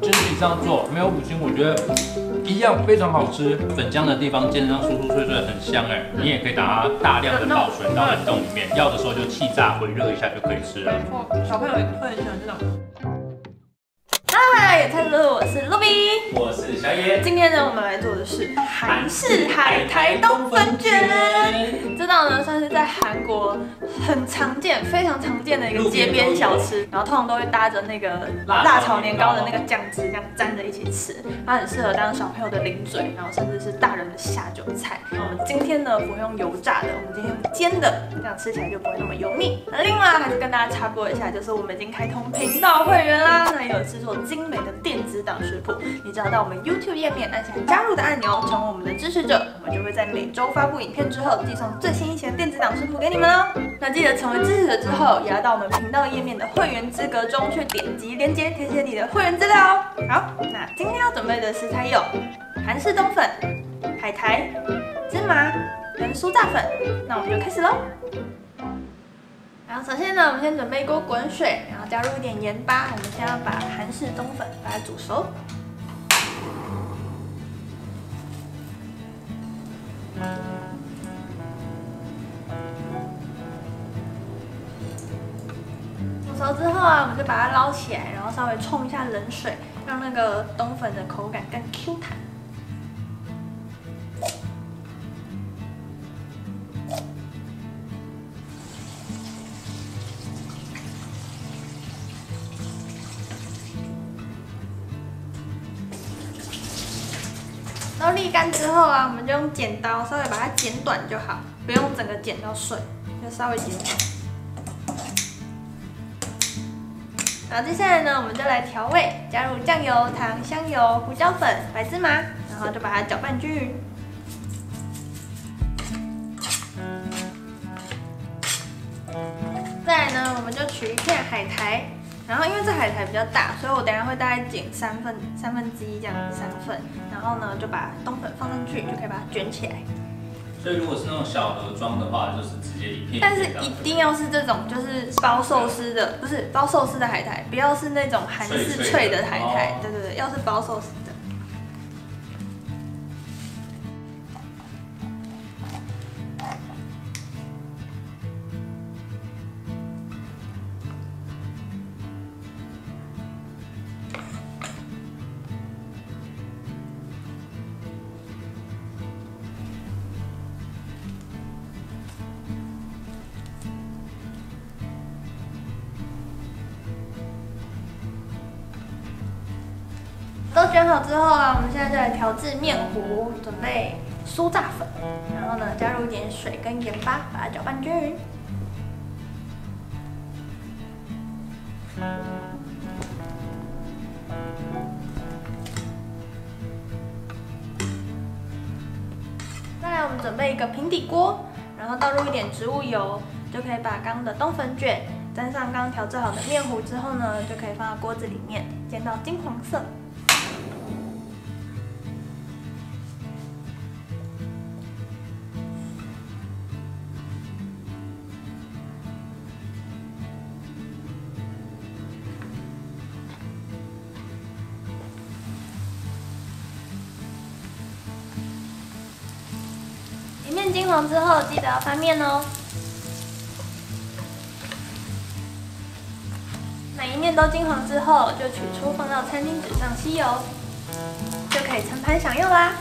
真自己这样做，没有5星，我觉得一样非常好吃。粉浆的地方煎得酥酥脆脆，很香哎。你也可以把它大量的保存到冷冻里面，要的时候就气炸回热一下就可以吃了。 没错，小朋友也会很喜欢这种。 嗨，野菜叔，我是露比， 我是小野。 今天呢，我们来做的是韩式海苔冬粉卷。这道呢，算是在韩国很常见、非常常见的一个街边小吃，然后通常都会搭着那个辣炒年糕的那个酱汁，这样沾着一起吃。它很适合当小朋友的零嘴，然后甚至是大人的下酒菜。我们今天呢，不用油炸的，我们今天用煎的，这样吃起来就不会那么油腻。那另外还是跟大家插播一下，就是我们已经开通频道会员啦，那也有制作精美的电子档食谱，你只要到我们 YouTube 页面按下加入的按钮，成为我们的支持者，我们就会在每周发布影片之后寄送最新一期的电子档食谱给你们哦。那记得成为支持者之后，也要到我们频道页面的会员资格中去点击连结，填写你的会员资料哦。好，那今天要准备的食材有韩式冬粉、海苔、芝麻跟酥炸粉，那我们就开始喽。然后首先呢，我们先准备一锅滚水，然后加入一点盐巴。我们先要把韩式冬粉把它煮熟。煮熟之后啊，我们就把它捞起来，然后稍微冲一下冷水，让那个冬粉的口感更 Q 弹。然后沥干之后啊，我们就用剪刀稍微把它剪短就好，不用整个剪到碎，就稍微剪短。然后接下来呢，我们就来调味，加入酱油、糖、香油、胡椒粉、白芝麻，然后就把它搅拌均匀。再来呢，我们就取一片海苔。然后因为这海苔比较大，所以我等一下会大概剪三分之一这样子3份，然后呢就把冬粉放上去，就可以把它卷起来。 所以如果是那种小盒装的话，就是直接一片。 但是一定要是这种就是包寿司的，不是包寿司的海苔，不要是那种韩式脆的海苔。对对对，要是包寿司的。都卷好之后啊，我们现在就来调制面糊，准备酥炸粉，然后呢加入一点水跟盐巴，把它搅拌均匀。再来，我们准备一个平底锅，然后倒入一点植物油，就可以把刚刚的冬粉卷沾上刚刚调制好的面糊之后呢，就可以放到锅子里面煎到金黄色。一面金黄之后，记得要翻面哦。每一面都金黄之后，就取出放到餐巾纸上吸油，就可以盛盘享用啦。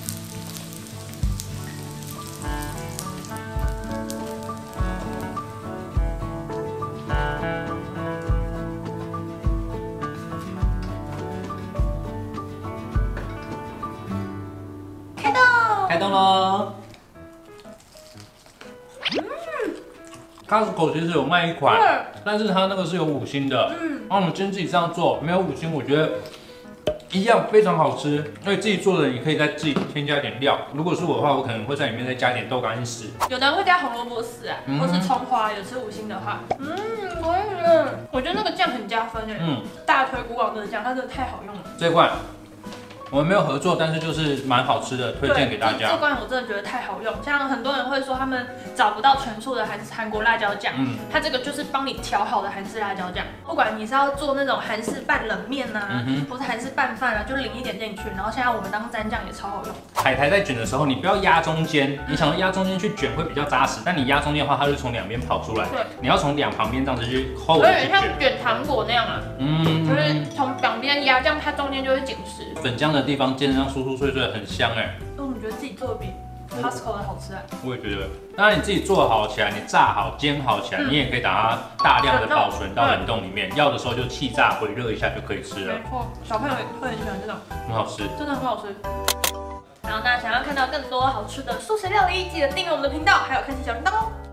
开动！ 开动喽！Costco 其实有卖一款，但是它那个是有5星的。然后我们今天自己这样做，没有5星，我觉得一样非常好吃。因为自己做的，你可以再自己添加一点料。如果是我的话，我可能会在里面再加一点豆干丝。 有的人会加红萝卜丝啊，或是葱花，有吃5星的话，我觉得那个酱很加分哎。大推古堡的酱，它真的太好用了。 这一罐我们没有合作，但是就是蛮好吃的，推荐给大家。 这罐我真的觉得太好用，像很多人会说他们找不到全素的韩国辣椒酱，它这个就是帮你调好的韩式辣椒酱，不管你是要做那种韩式拌冷面啊，或是韩式拌饭啊，就淋一点进去，然后现在我们当蘸酱也超好用。 海苔在卷的时候，你不要压中间，你想要压中间去卷会比较扎实，但你压中间的话，它就从两边跑出来。对，你要从两旁边这样子去抠。有点像卷糖果那样啊，就是从两边压，这样它中间就会紧实。 粉浆的地方煎得上酥酥脆脆的，很香哎。 我们觉得自己做的比 Costco 的好吃啊。 我也觉得，当然你自己做好起来，你炸好、煎好起来，你也可以把它大量的保存到冷冻里面，要的时候就气炸回热一下就可以吃了。 没错，小朋友也会很喜欢这种， 很好吃， 真的很好吃。好，那想要看到更多好吃的素食料理，记得订阅我们的频道，还有开启小铃铛哦。